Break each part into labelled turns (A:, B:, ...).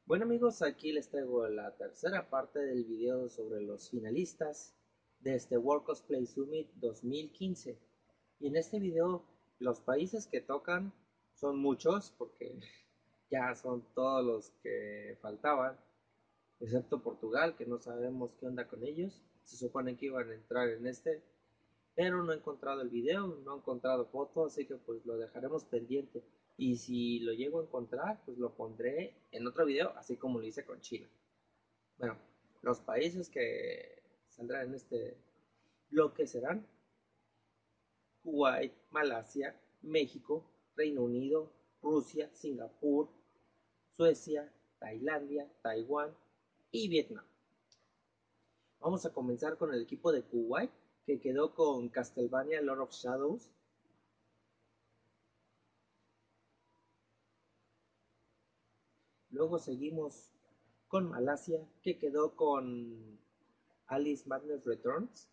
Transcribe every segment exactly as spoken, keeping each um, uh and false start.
A: Bueno amigos, aquí les traigo la tercera parte del video sobre los finalistas de este World Cosplay Summit dos mil quince. Y en este video los países que tocan son muchos porque ya son todos los que faltaban, excepto Portugal, que no sabemos qué onda con ellos. Se supone que iban a entrar en este, pero no he encontrado el video, no he encontrado fotos, así que pues lo dejaremos pendiente. Y si lo llego a encontrar, pues lo pondré en otro video, así como lo hice con China. Bueno, los países que saldrán en este bloque serán Kuwait, Malasia, México, Reino Unido, Rusia, Singapur, Suecia, Tailandia, Taiwán y Vietnam. Vamos a comenzar con el equipo de Kuwait, que quedó con Castlevania Lord of Shadows. Luego seguimos con Malasia, que quedó con Alice Madness Returns.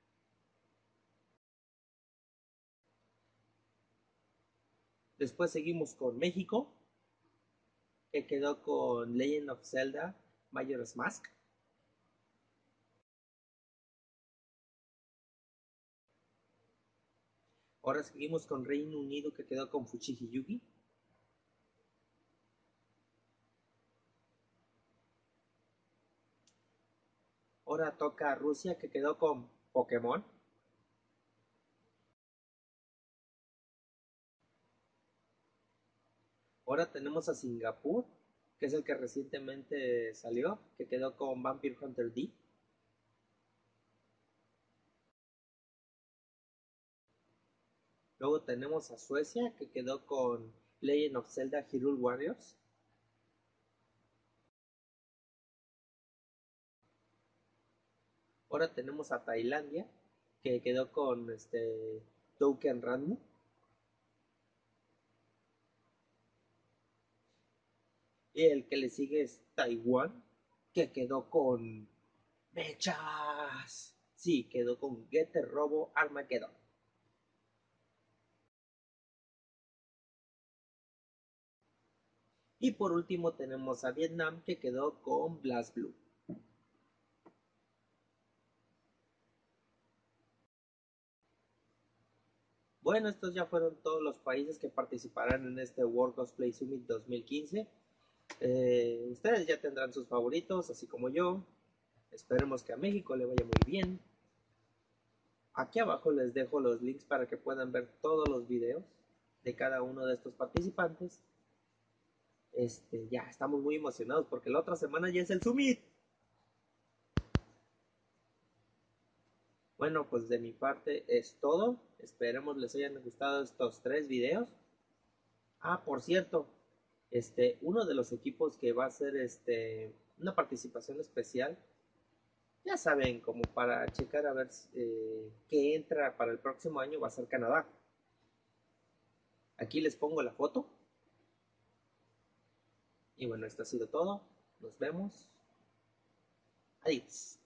A: Después seguimos con México, que quedó con Legend of Zelda Majora's Mask. Ahora seguimos con Reino Unido, que quedó con Fushigi Yugi. Ahora toca a Rusia, que quedó con Pokémon. Ahora tenemos a Singapur, que es el que recientemente salió, que quedó con Vampire Hunter D. Luego tenemos a Suecia, que quedó con Legend of Zelda Hyrule Warriors. Ahora tenemos a Tailandia, que quedó con este Touken Ranmu. Y el que le sigue es Taiwán, que quedó con Mechas. Sí, quedó con Getter Robo Armageddon. Y por último tenemos a Vietnam, que quedó con Blast Blue. Bueno, estos ya fueron todos los países que participarán en este World Cosplay Summit dos mil quince. Eh, ustedes ya tendrán sus favoritos, así como yo. Esperemos que a México le vaya muy bien. Aquí abajo les dejo los links para que puedan ver todos los videos de cada uno de estos participantes. Este, ya estamos muy emocionados porque la otra semana ya es el Summit. Bueno, pues de mi parte es todo. Esperemos les hayan gustado estos tres videos. Ah, por cierto, este, uno de los equipos que va a hacer este, una participación especial, ya saben, como para checar a ver eh, qué entra para el próximo año, va a ser Canadá. Aquí les pongo la foto. Y bueno, esto ha sido todo. Nos vemos. Adiós.